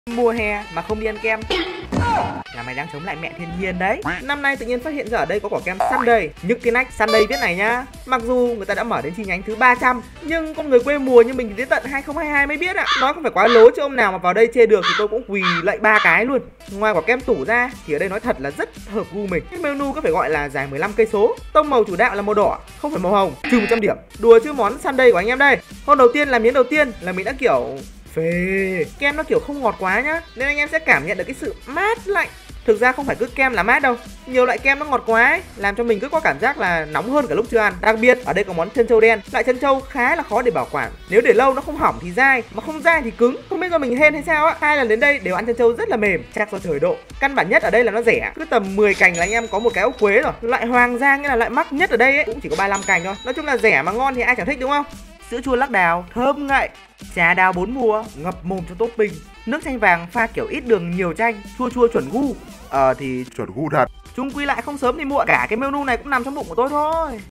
Mùa hè mà không đi ăn kem là mày đang chống lại mẹ thiên nhiên đấy. Năm nay tự nhiên phát hiện ra ở đây có quả kem Sunday. Nhức cái nách, Sunday viết này nhá. Mặc dù người ta đã mở đến chi nhánh thứ 300, nhưng con người quê mùa như mình thì đến tận 2022 mới biết ạ. Nói không phải quá lố chứ ông nào mà vào đây chê được thì tôi cũng quỳ lạy 3 cái luôn. Ngoài quả kem tủ ra thì ở đây nói thật là rất hợp gu mình. Cái menu có phải gọi là dài 15 cây số. Tông màu chủ đạo là màu đỏ, không phải màu hồng, trừ 100 điểm. Đùa chứ món Sunday của anh em đây. Hôm đầu tiên làm miếng đầu tiên là mình đã kiểu phê. Kem nó kiểu không ngọt quá nhá, nên anh em sẽ cảm nhận được cái sự mát lạnh. Thực ra không phải cứ kem là mát đâu, nhiều loại kem nó ngọt quá ấy, làm cho mình cứ có cảm giác là nóng hơn cả lúc chưa ăn. Đặc biệt ở đây có món trân châu đen. Loại trân châu khá là khó để bảo quản, nếu để lâu nó không hỏng thì dai, mà không dai thì cứng. Không biết do mình hên hay sao á, 2 lần đến đây đều ăn trân châu rất là mềm, chắc do thời độ. Căn bản nhất ở đây là nó rẻ, cứ tầm 10 cành là anh em có một cái ốc quế rồi. Loại hoàng gia nghĩa là loại mắc nhất ở đây ấy cũng chỉ có 35 cành thôi. Nói chung là rẻ mà ngon thì ai chẳng thích đúng không? Sữa chua lắc đào thơm ngậy, trà đào 4 mùa ngập mồm cho topping, nước chanh vàng pha kiểu ít đường nhiều chanh, chua chua chuẩn gu. Thì Chuẩn gu thật. chung quy lại không sớm thì muộn, cả cái menu này cũng nằm trong bụng của tôi thôi.